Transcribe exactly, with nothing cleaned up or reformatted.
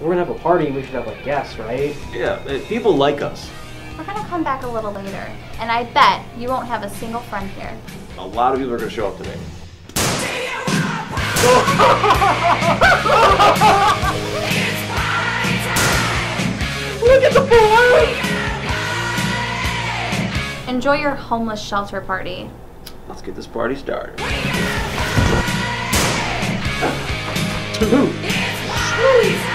We're gonna have a party and we should have like guests, right? Yeah, people like us. We're gonna come back a little later, and I bet you won't have a single friend here. A lot of people are gonna show up today. Look at the boy! Enjoy your homeless shelter party. Let's get this party started. To who?